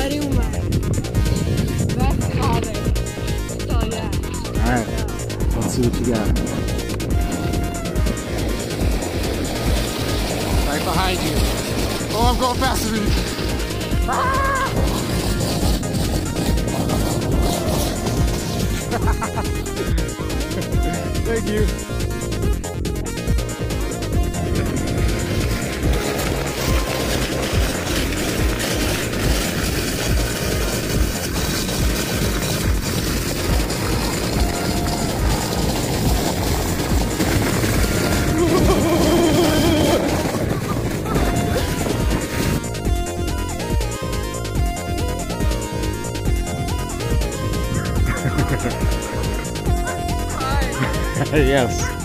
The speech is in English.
Daddy اومد. That's all it. So yeah. All right. Let's see what you got. Right behind you. Oh, I'm going faster than you. Ah! Thank you. Yes.